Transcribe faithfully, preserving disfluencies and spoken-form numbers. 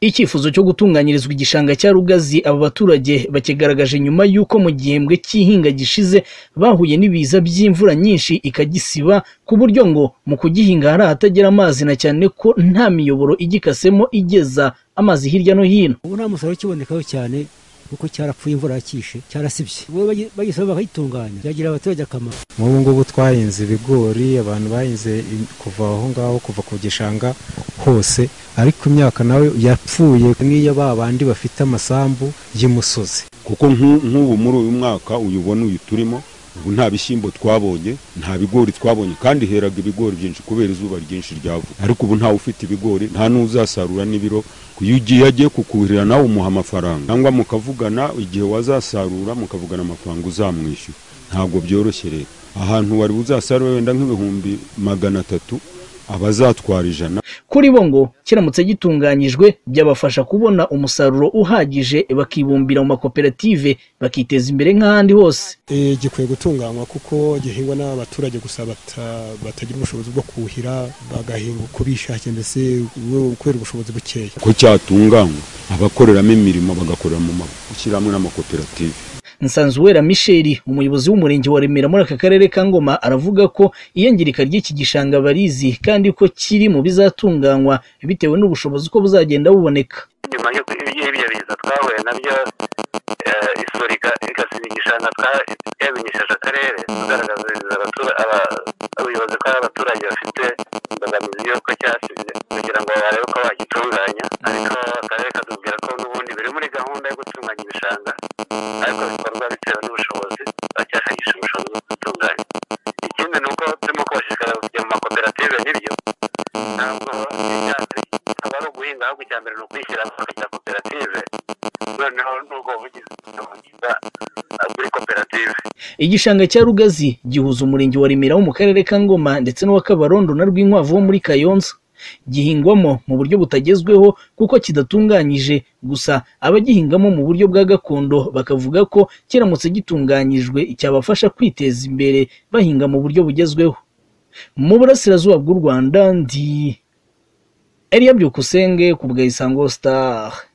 Icyifuzo cyo gutunganyirizwa igishanga cya Rugazi aba baturage bakigaragaje nyuma yuko mu gihembwe cy'ihinga gishize bahuye n'ibiza by'imvura nyinshi ikagisiba ku buryo ngo mu kugihinga hari ahatagera amazi na cyane ko nta miyoboro igikasemo igeza amazi hirya no hino. Ubu nta musaruro kibonekaho cyane kuko cyarapfuye imvura yakishe cyarasibye. Bo bagisaba bakayitunganya byagira abaturage akamaro. Mu ngubu twahinze ibigori, abantu bahinze kuva aho ngaho kuva ku gishanga hose, ariko imyaka nawe yapfuye nk'iyo babandi bafite amasambu y'umusozi. Kuko nk'ubu muri uyu mwaka uyubona uyu turimo, ubu nta bishyimbo twabonye, nta bigori twabonye, kandi heraga ibigori byinshi kubera izuba ryinshi ryavuye. Ariko ubu nta ufite ibigori, nta n'uzasarura n'ibiro. Iyo ugiye agiye kukuhirira nawe umuha amafaranga, cyangwa mukavugana igihe wazasarura, mukavugana amafaranga uzamwishyura. Ntabwo byoroshye rero. Ahantu wari uzasarura wenda nk'ibihumbi magana atatu, abazatwara ijana. Kuri bo ngo kiramutse gitunganyijwe byabafasha kubona umusaruro uhagije, bakibumbira mu makoperative bakiteza imbere nk'ahandi hose. E, gikwiye gutunganywa kuko gihingwa n'abaturage gusa batagira ubushobozi bwo kuhira, bagahinga uko bishakiye, mbese kubera ubushobozi bukeya. Ko cyatunganywa abakoreramo imirimo bagakorera mu mashyirahamwe n'amakoperative. Nsanzuwera Michel, umuyobozi w'umurenge wa Remera muri aka karere ka Ngoma, aravuga ko iyangirika ry'iki gishanga barizi kandi ko kiri mu bizatunganywa bitewe n'ubushobozi ko buzagenda buboneka. Nyuma yo ibyo biza twahuye nabyo isorika igasiba igishanga twabinyesheje akarere, tugaragaza abayobozi ko abaturage bafite imbogamizi y'uko cyasibye kugira ngo barebe ko bagitunganya, ariko akarere katubwira ko n'ubundi biri muri gahunda yo gutunganya ibishanga, ariko bikorwa bitewe n'ubushobozi bacyashakisha ubushobozi bwo gutunganya. Ikindi ni uko turimo kubashishikariza kujya mu makoperative, n'ibyo ntabwo aba ari uguhinga, ahubwo icya mbere ni ukwishyira bakajya koperative, noneho n'ubwo bugize kuri koperative. Igishanga cya Rugazi gihuza umurenge wa Remera wo mu karere ka Ngoma ndetse n'uwa Kabarondo na Rwinkwavu wo muri Kayonza. Gihingwamo mu buryo butagezweho kuko kidatunganyije, gusa abagihingamo mu buryo bwa gakondo bakavuga ko kiramutse gitunganyijwe cyabafasha kwiteza imbere bahinga mu buryo bugezweho. Mu burasirazuba bw'u Rwanda, ndi Elia Byukusenge ku bwa Isango Star.